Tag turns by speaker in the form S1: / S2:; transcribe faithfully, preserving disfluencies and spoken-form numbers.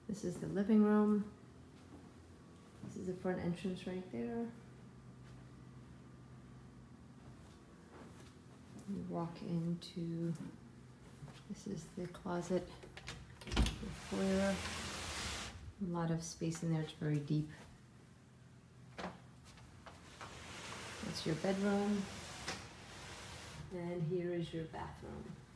S1: This is the living room. This is the front entrance right there. You walk into, this is the closet, the foyer. A lot of space in there, it's very deep. That's your bedroom. And here is your bathroom.